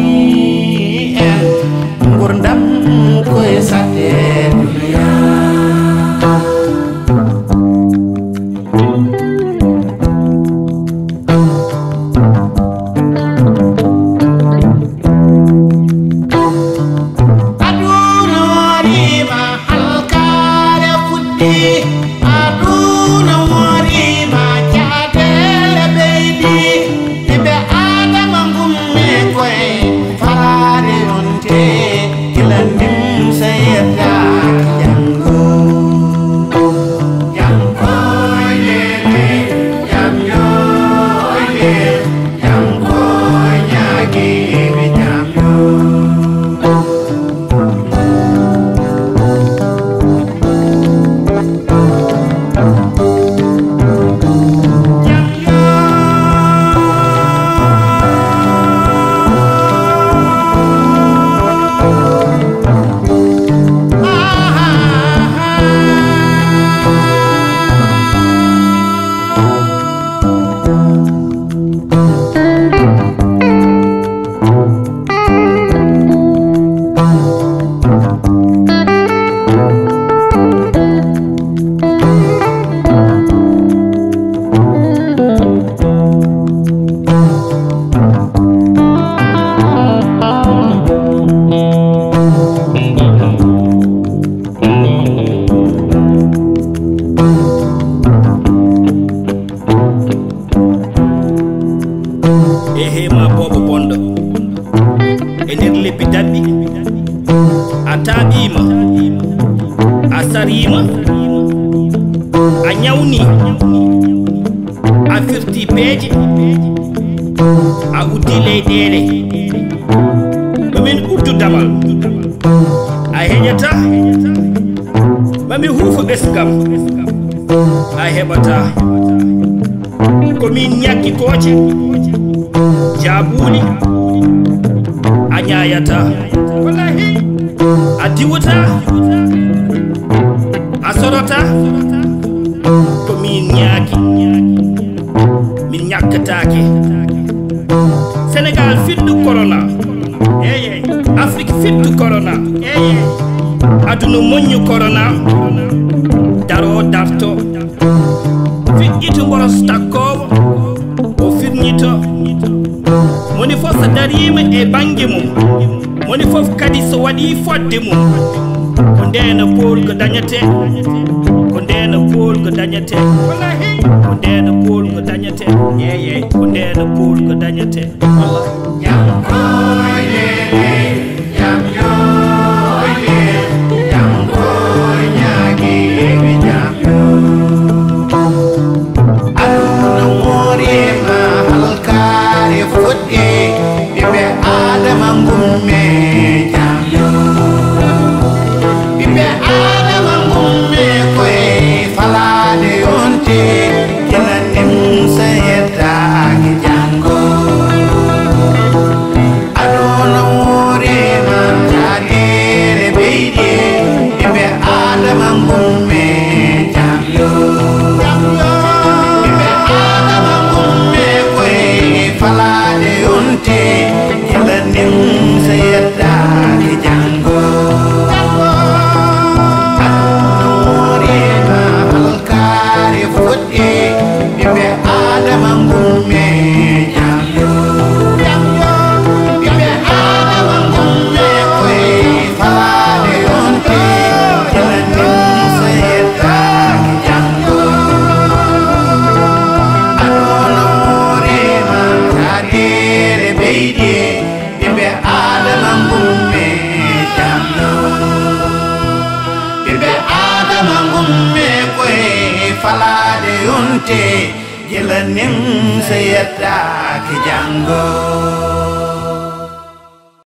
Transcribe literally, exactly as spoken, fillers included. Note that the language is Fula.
en gurdam koye sadde duniya aduna warima halkare fuɗɗi aduna warima caɗele ɓeydi ɓiɓɓe adama gummi koye farade yonte gila ndimsa yedda jango jango lele jam yoyle jango ñagiɓe jam yo ehe ma bobo bondo e nder lebbi dabbi a taɓima a sarima a ñawni a firti peeje a uddi leyɗele mamin uddu damal a heƴata mami huufa ɓesgam a heɓata komin ñaggi kooce jabuli a ñayata a diwata a sorota ko min ñaaki min ñakkatake Sénégal fiddu corona eyey Afrique fiddu corona eyey aduna moññu corona daro darto fiƴƴito ngoros takkowo o firñito moni fof so darima e banggue mum moni fof kadi so waɗi fodde mum ko ndeno polgo dañete ko ndeno polgo dañete ko ndeno polgo dañete yeye ko ndeno polgo dañete jam koylele jam yoyle jam koñagiɓe jam yo aduna morima halkare fuɗɗi ɓiɓɓe adama gumme jam yo ɓiɓɓe adama gumme koye falade yonte gila ndimsa yettaki jango aduna worima caɗele ɓeydi ɓiɓɓe adama gumme jam yo ɓiɓɓe adama gumme koye falade yonte gila ndimsa yettaki jango aduna worima halkare fuɗɗi ɓiɓɓe adama gumme jam yo ɓiɓɓe adama gumme koye falade yonte gila ndimsa yettaki jango aduna worima caɗele ɓeydi ɓiɓɓe adama gumme jam yo ɓiɓɓe adama gumme koye falade yonte gila ndimsa yettaki jango